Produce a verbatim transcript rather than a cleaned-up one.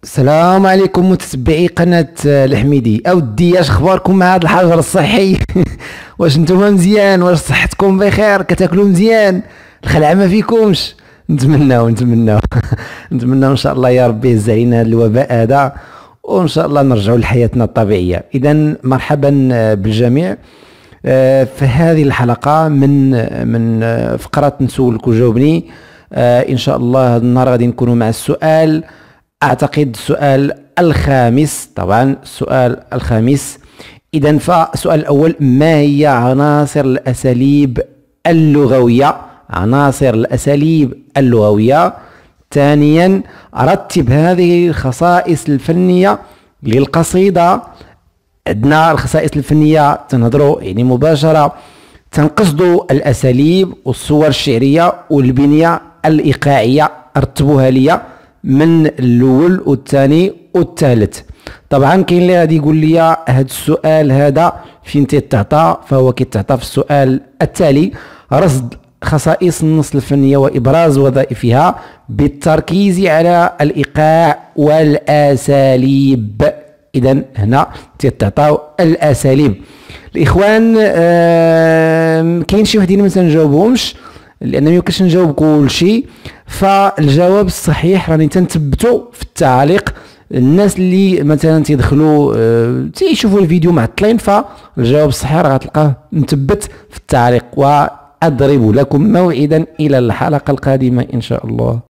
السلام عليكم متتبعي قناة الحميدي. اودي اش اخباركم مع هذا الحجر الصحي؟ واش نتوما مزيان؟ واش صحتكم بخير؟ كتاكلوا مزيان؟ الخلعه ما فيكمش؟ نتمناو نتمناو نتمناو ان شاء الله يا ربي يهز علينا هذا الوباء هذا، وان شاء الله نرجعوا لحياتنا الطبيعيه. اذا مرحبا بالجميع في هذه الحلقه من من فقره نسولك وجاوبني. ان شاء الله هذا النهار غادي نكونوا مع السؤال، اعتقد السؤال الخامس، طبعا السؤال الخامس. اذا فالسؤال الاول: ما هي عناصر الاساليب اللغويه؟ عناصر الاساليب اللغويه. ثانيا: رتب هذه الخصائص الفنيه للقصيده. عندنا الخصائص الفنيه تنهضروا يعني مباشره، تنقصدوا الاساليب والصور الشعريه والبنيه الايقاعيه. رتبوها ليا من الاول والثاني والثالث. طبعا كاين اللي غادي يقول لي هذا السؤال هذا فين تيتعطى؟ فهو كيتعطى في السؤال التالي: رصد خصائص النص الفنيه وابراز وظائفها بالتركيز على الايقاع والاساليب. اذا هنا تيتعطاو الاساليب. الاخوان كاين شي وحدين ما تنجاوبهمش لان ما يمكنش نجاوب كل شيء، فالجواب الصحيح راني تنثبتوا في التعليق. الناس اللي مثلا تيدخلوا اه تيشوفوا الفيديو معطلين، فالجواب الصحيح راه غتلقاه مثبت في التعليق. واضرب لكم موعدا الى الحلقه القادمه ان شاء الله.